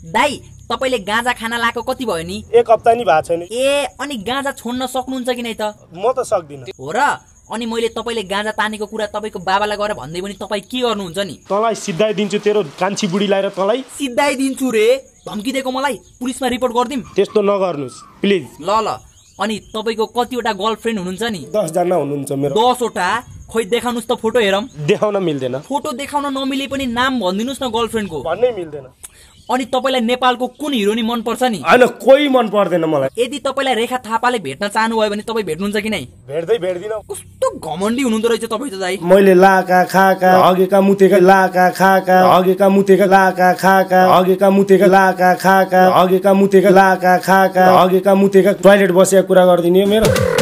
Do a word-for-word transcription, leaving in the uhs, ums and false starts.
दाइ तपाईले गाँजा खाना लाएको कति भयो नि? एक हप्ता नि भएको छैन। ए अनि गाँजा छोड्न सक्नुहुन्छ कि नै त? म त सक्दिन। हो र? अनि मैले तपाईले गाँजा तानेको कुरा तपाईको बाबालाई गएर भन्दै पनि तपाई के गर्नुहुन्छ नि? तँलाई सिधाइ दिन्छु, तेरो कान्छी बुढी लाएर तँलाई सिधाइ दिन्छु रे। धम्की दिएको मलाई पुलिसमा रिपोर्ट गर्दिम। त्यस्तो नगर्नुस् प्लिज। ल ल अनि तपाईको कतिवटा गर्लफ्रेन्ड हुनुहुन्छ नि? दस जना हुनुहुन्छ मेरो। दस वटा? खोइ देखाउनुस् त फोटो हेरम। देखाउन मिल्दैन। फोटो देखाउन नमिले पनि नाम भनिदिनुस् न गर्लफ्रेन्डको। भन्नै मिल्दैन। अनि तपाईलाई नेपालको कुन हिरोनी मन पर्छ नि? हैन कोही मन पर्दैन मलाई। यदि तपाईलाई रेखा थापाले भेट्न चाहनुभयो भने तपाई भेट्नुहुन्छ कि नै? भेट्दै भेट्दिन। कस्तो घमण्डी हुनुहुँदो रहेछ तपाई त दाइ। मैले लाका खाका हगेका मुतेका लाका खाका हगेका मुतेका लाका खाका हगेका मुतेका लाका खाका हगेका मुतेका लाका खाका हगेका मुतेका टोयलेट बसेको कुरा गर्दिनी मेरो।